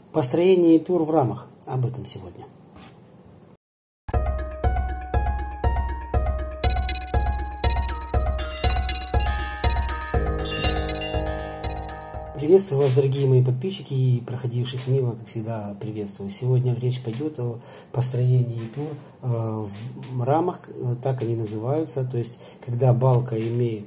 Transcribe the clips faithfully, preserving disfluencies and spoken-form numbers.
Построение эпюр в рамах. Об этом сегодня. Приветствую вас, дорогие мои подписчики и проходивших мимо, как всегда, приветствую. Сегодня речь пойдет о построении эпюр в рамах, так они называются. То есть, когда балка имеет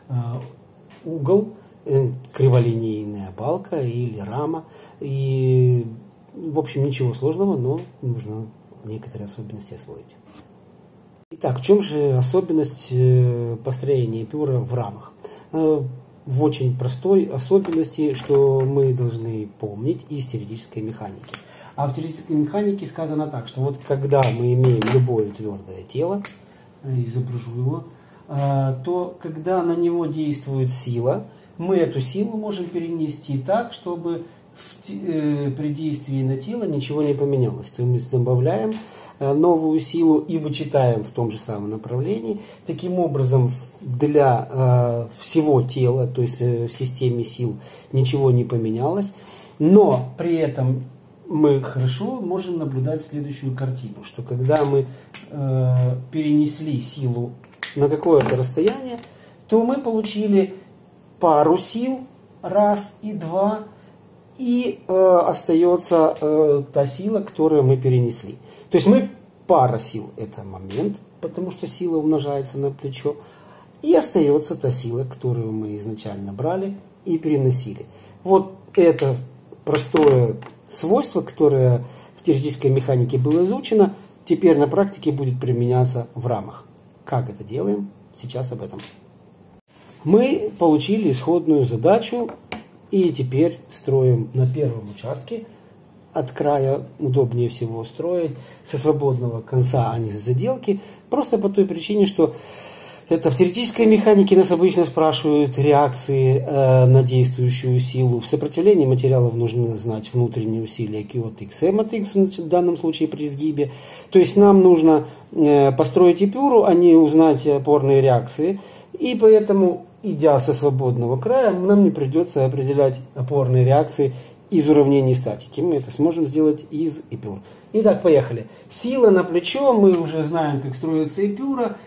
угол, криволинейная балка или рама. И, в общем, ничего сложного, но нужно некоторые особенности освоить. Итак, в чем же особенность построения эпюра в рамах? В очень простой особенности, что мы должны помнить из теоретической механики. А в теоретической механике сказано так, что вот когда мы имеем любое твердое тело, изображу его, то когда на него действует сила, мы эту силу можем перенести так, чтобы в, э, при действии на тело ничего не поменялось. То есть мы добавляем э, новую силу и вычитаем в том же самом направлении. Таким образом, для э, всего тела, то есть э, в системе сил, ничего не поменялось. Но при этом мы хорошо можем наблюдать следующую картину, что когда мы э, перенесли силу на какое-то расстояние, то мы получили пару сил, раз и два, и э, остается э, та сила, которую мы перенесли. То есть мы пара сил, это момент, потому что сила умножается на плечо, и остается та сила, которую мы изначально брали и переносили. Вот это простое свойство, которое в теоретической механике было изучено, теперь на практике будет применяться в рамах. Как это делаем? Сейчас об этом. Мы получили исходную задачу и теперь строим на первом участке. От края удобнее всего строить со свободного конца, а не с заделки. Просто по той причине, что это в теоретической механике нас обычно спрашивают реакции э, на действующую силу. В сопротивлении материалов нужно знать внутренние усилия Q от X, M от X, в данном случае при сгибе. То есть нам нужно э, построить эпюру, а не узнать опорные реакции. И поэтому, идя со свободного края, нам не придется определять опорные реакции из уравнений статики. Мы это сможем сделать из эпюр. Итак, поехали. Сила на плечо, мы уже знаем, как строится эпюра.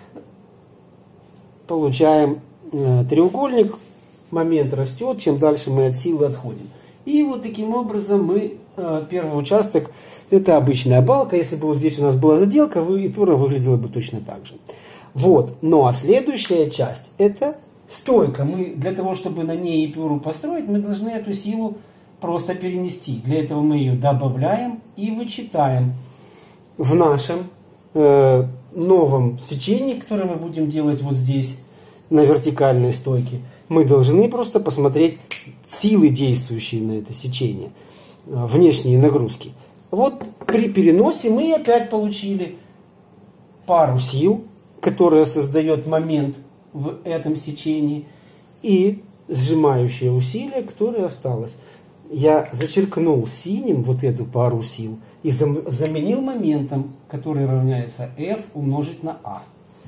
Получаем э, треугольник, момент растет, чем дальше мы от силы отходим. И вот таким образом мы, э, первый участок, это обычная балка. Если бы вот здесь у нас была заделка, эпюра выглядела бы точно так же. Вот. Ну а следующая часть это стойка. Мы для того, чтобы на ней эпюру построить, мы должны эту силу просто перенести. Для этого мы ее добавляем и вычитаем. В нашем э, новом сечении, которое мы будем делать вот здесь, на вертикальной стойке, мы должны просто посмотреть силы, действующие на это сечение, э, внешние нагрузки. Вот при переносе мы опять получили пару сил, которая создает момент в этом сечении, и сжимающее усилие, которое осталось. Я зачеркнул синим вот эту пару сил и заменил моментом, который равняется F умножить на A.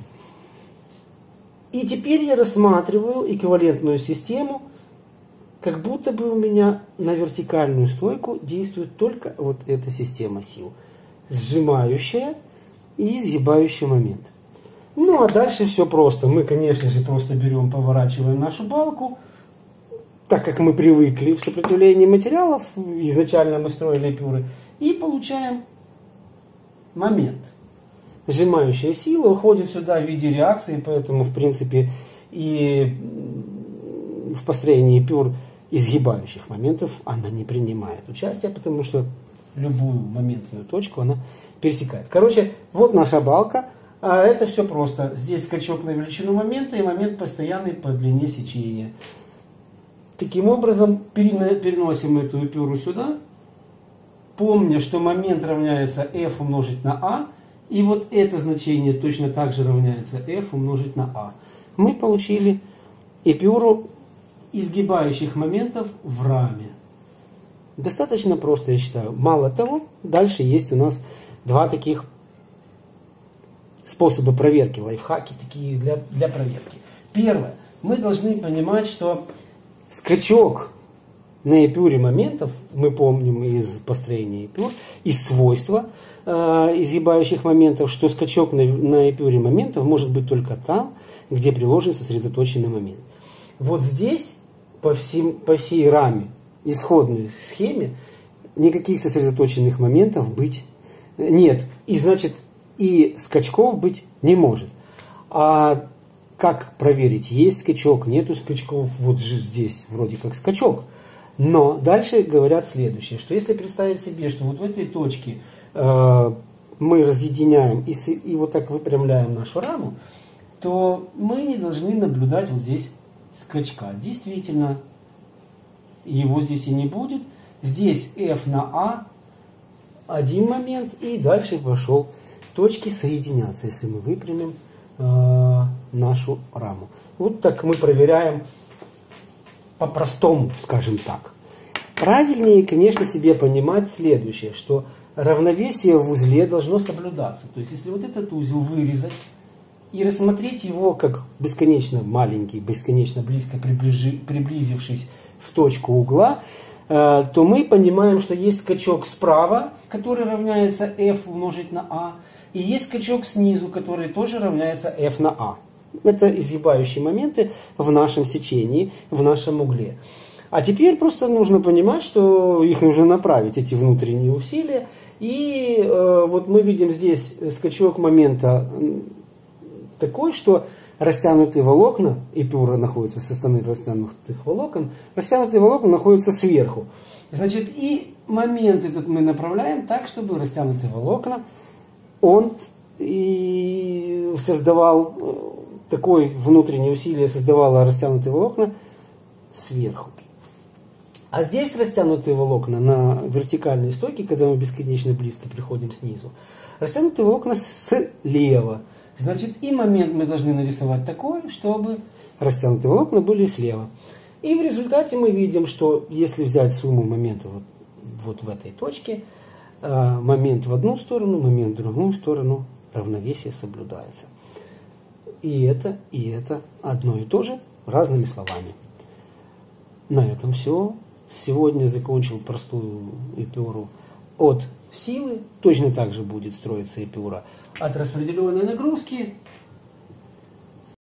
И теперь я рассматриваю эквивалентную систему, как будто бы у меня на вертикальную стойку действует только вот эта система сил. Сжимающая и изгибающий момент. Ну а дальше все просто. Мы, конечно же, просто берем, поворачиваем нашу балку. Так как мы привыкли в сопротивлении материалов, изначально мы строили эпюры, и получаем момент. Сжимающая сила уходит сюда в виде реакции, поэтому, в принципе, и в построении эпюр изгибающих моментов она не принимает участия, потому что любую моментную точку она пересекает. Короче, вот наша балка. А это все просто. Здесь скачок на величину момента и момент постоянный по длине сечения. Таким образом, переносим эту эпюру сюда, помня, что момент равняется F умножить на A, и вот это значение точно так же равняется F умножить на A. Мы получили эпюру изгибающих моментов в раме. Достаточно просто, я считаю. Мало того, дальше есть у нас два таких способа проверки, лайфхаки такие для, для проверки. Первое. Мы должны понимать, что скачок на эпюре моментов, мы помним из построения эпюр, из свойства э, изгибающих моментов, что скачок на, на эпюре моментов может быть только там, где приложен сосредоточенный момент. Вот здесь по, всем, по всей раме, исходной схеме, никаких сосредоточенных моментов быть нет. И значит, и скачков быть не может. А как проверить, есть скачок, нету скачков, вот же здесь вроде как скачок. Но дальше говорят следующее, что если представить себе, что вот в этой точке э, мы разъединяем и, и вот так выпрямляем нашу раму, то мы не должны наблюдать вот здесь скачка. Действительно, его здесь и не будет. Здесь F на A один момент, и дальше пошел точки соединяться, если мы выпрямим э, нашу раму. Вот так мы проверяем по-простому, скажем так. Правильнее, конечно, себе понимать следующее, что равновесие в узле должно соблюдаться. То есть, если вот этот узел вырезать и рассмотреть его как бесконечно маленький, бесконечно близко приближи, приблизившись в точку угла, э, то мы понимаем, что есть скачок справа, который равняется F умножить на A, и есть скачок снизу, который тоже равняется F на A. Это изгибающие моменты в нашем сечении, в нашем угле. А теперь просто нужно понимать, что их нужно направить, эти внутренние усилия. И э, вот мы видим здесь скачок момента такой, что растянутые волокна, эпюра находится со стороны растянутых волокон, растянутые волокна находятся сверху. Значит, и момент этот мы направляем так, чтобы растянутые волокна, он и создавал такое внутреннее усилие, создавало растянутые волокна сверху. А здесь растянутые волокна на вертикальной стойке, когда мы бесконечно близко приходим снизу, растянутые волокна слева. Значит, и момент мы должны нарисовать такой, чтобы растянутые волокна были слева. И в результате мы видим, что если взять сумму моментов вот, вот в этой точке, момент в одну сторону, момент в другую сторону, равновесие соблюдается. И это, и это одно и то же, разными словами. На этом все. Сегодня закончил простую эпюру от силы. Точно так же будет строиться эпюра от распределенной нагрузки